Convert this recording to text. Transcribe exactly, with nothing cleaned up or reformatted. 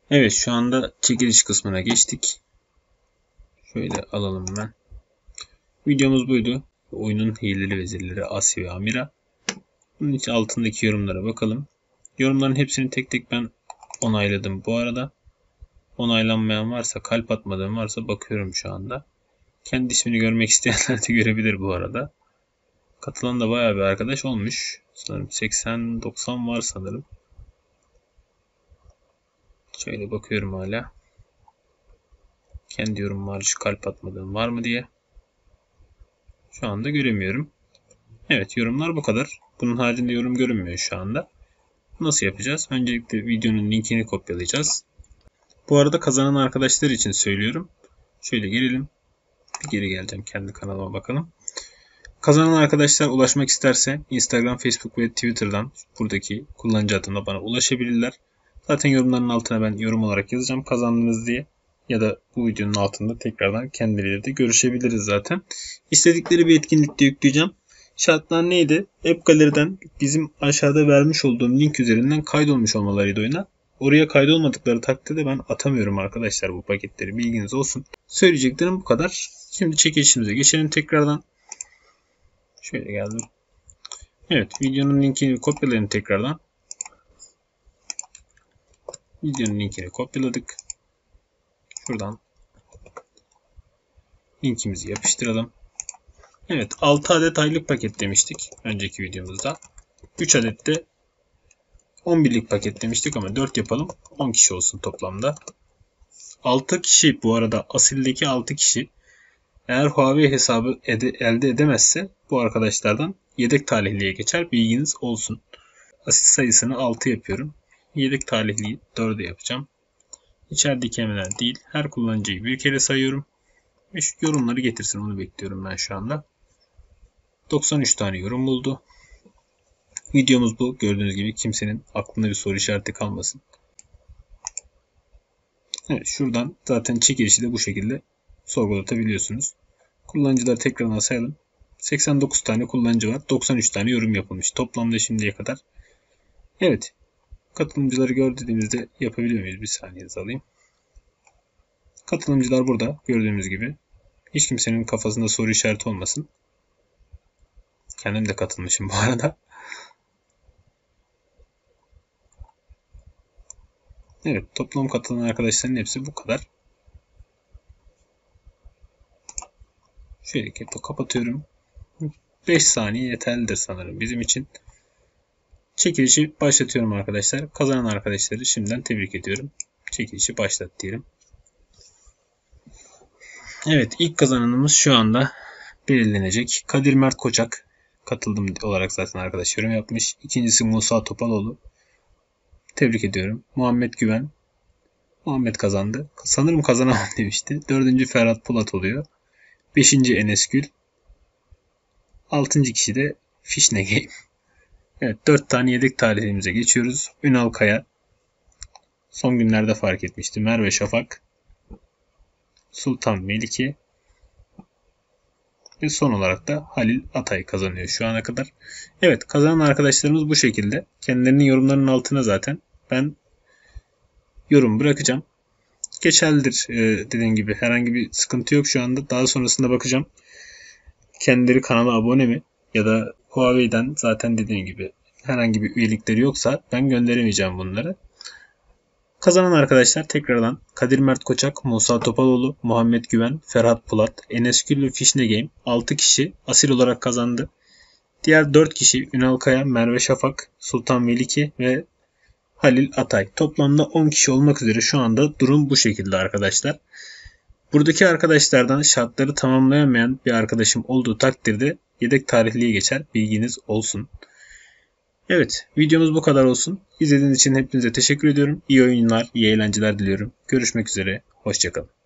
Evet, şu anda çekiliş kısmına geçtik. Şöyle alalım hemen. Videomuz buydu. Oyunun hileli vezirleri Asi ve Amira. Bunun için altındaki yorumlara bakalım. Yorumların hepsini tek tek ben onayladım bu arada. Onaylanmayan varsa, kalp atmadığım varsa bakıyorum şu anda. Kendi ismini görmek isteyenler de görebilir bu arada. Katılan da bayağı bir arkadaş olmuş. Sanırım seksen doksan var sanırım. Şöyle bakıyorum hala. Kendi yorum var, kalp atmadığım var mı diye. Şu anda göremiyorum. Evet, yorumlar bu kadar. Bunun haricinde yorum görünmüyor şu anda. Nasıl yapacağız? Öncelikle videonun linkini kopyalayacağız. Bu arada kazanan arkadaşlar için söylüyorum. Şöyle gelelim. Bir geri geleceğim, kendi kanalıma bakalım. Kazanan arkadaşlar ulaşmak isterse Instagram, Facebook ve Twitter'dan buradaki kullanıcı adına bana ulaşabilirler. Zaten yorumların altına ben yorum olarak yazacağım kazandınız diye. Ya da bu videonun altında tekrardan kendileriyle de görüşebiliriz zaten. İstedikleri bir etkinlikte yükleyeceğim. Şartlar neydi? App Gallery'den bizim aşağıda vermiş olduğum link üzerinden kaydolmuş olmalarıydı oyuna. Oraya kaydolmadıkları takdirde ben atamıyorum arkadaşlar bu paketleri. Bilginiz olsun. Söyleyeceklerim bu kadar. Şimdi çekilişimize geçelim tekrardan. Şöyle geldim. Evet, videonun linkini kopyalayın tekrardan. Videonun linkini kopyaladık. Şuradan linkimizi yapıştıralım. Evet, altı adet aylık paket demiştik önceki videomuzda. üç adet de on birlik paket demiştik ama dört yapalım. on kişi olsun toplamda. altı kişi bu arada, asildeki altı kişi eğer Huawei hesabı ede, elde edemezse bu arkadaşlardan yedek talihliye geçer. Bilginiz olsun. Asil sayısını altı yapıyorum. Yedek talihliyi dörde yapacağım. İçerideki emeler değil. Her kullanıcıyı bir kere sayıyorum. Ve şu yorumları getirsin, onu bekliyorum ben şu anda. doksan üç tane yorum buldu. Videomuz bu. Gördüğünüz gibi kimsenin aklında bir soru işareti kalmasın. Evet, şuradan zaten çekilişi de bu şekilde sorgulatabiliyorsunuz. Kullanıcıları tekrardan sayalım. seksen dokuz tane kullanıcı var. doksan üç tane yorum yapılmış. Toplamda şimdiye kadar. Evet. Katılımcıları gördüğümüzde yapabiliyor muyuz? Bir saniye alayım. Katılımcılar burada gördüğümüz gibi. Hiç kimsenin kafasında soru işareti olmasın. Kendim de katılmışım bu arada. Evet, toplam katılan arkadaşların hepsi bu kadar. Şöyle kapatıyorum. beş saniye yeterlidir sanırım bizim için. Çekilişi başlatıyorum arkadaşlar. Kazanan arkadaşları şimdiden tebrik ediyorum. Çekilişi başlat diyelim. Evet, ilk kazananımız şu anda belirlenecek. Kadir Mert Koçak katıldım olarak zaten arkadaş yorum yapmış. İkincisi Musa Topaloğlu. Tebrik ediyorum. Muhammed Güven. Muhammed kazandı. Sanırım kazanamam demişti. Dördüncü Ferhat Polat oluyor. Beşinci Enes Gül. Altıncı kişi de Fişne Game. Evet, dört tane yedek talihimize geçiyoruz. Ünal Kaya. Son günlerde fark etmişti. Merve Şafak. Sultan Meliki. Ve son olarak da Halil Atay kazanıyor şu ana kadar. Evet, kazanan arkadaşlarımız bu şekilde. Kendilerinin yorumlarının altına zaten ben yorum bırakacağım. Geçerlidir ee, dediğim gibi. Herhangi bir sıkıntı yok şu anda. Daha sonrasında bakacağım. Kendileri kanala abone mi? Ya da Huawei'den zaten dediğim gibi herhangi bir üyelikleri yoksa ben gönderemeyeceğim bunları. Kazanan arkadaşlar tekrardan Kadir Mert Koçak, Musa Topaloğlu, Muhammed Güven, Ferhat Polat, Enes Gül ve Fişne Game altı kişi asil olarak kazandı. Diğer dört kişi Ünal Kaya, Merve Şafak, Sultan Meliki ve Halil Atay. Toplamda on kişi olmak üzere şu anda durum bu şekilde arkadaşlar. Buradaki arkadaşlardan şartları tamamlayamayan bir arkadaşım olduğu takdirde yedek tarihliye geçer. Bilginiz olsun. Evet, videomuz bu kadar olsun. İzlediğiniz için hepinize teşekkür ediyorum. İyi oyunlar, iyi eğlenceler diliyorum. Görüşmek üzere, hoşça kalın.